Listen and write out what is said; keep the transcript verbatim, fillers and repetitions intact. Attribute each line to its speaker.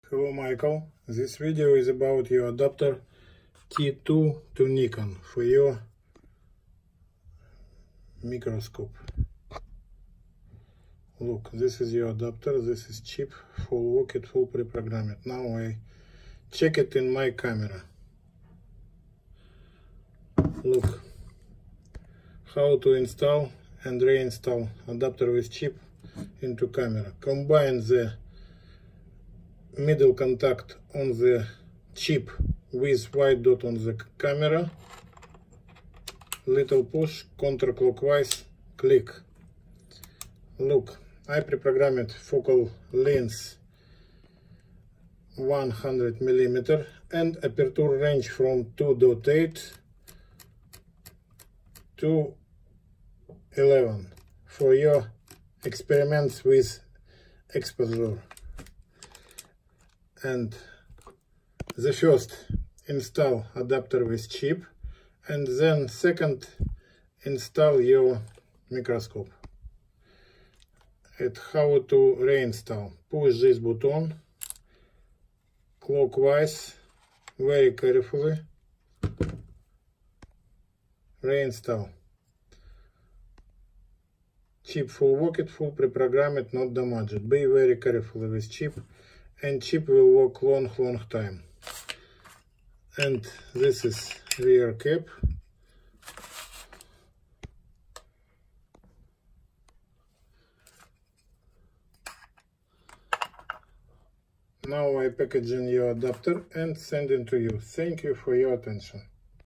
Speaker 1: Hello Michael, this video is about your adapter T two to Nikon for your microscope. Look, this is your adapter, this is cheap, full work it, full pre-programmed. Now I check it in my camera. Look, how to install and reinstall adapter with chip into camera. Combine the middle contact on the chip with white dot on the camera, little push, counterclockwise, click. Look, I pre-programmed focal length one hundred millimeter and aperture range from two point eight to eleven for your experiments with exposure. And the first install adapter with chip, and then second install your microscope. And how to reinstall: push this button clockwise, very carefully, reinstall. Chip full work it, full pre-programmed, not damaged. Be very careful with chip, and chip will work long long time. And this is rear cap. Now I packaging your adapter and sending to you. Thank you for your attention.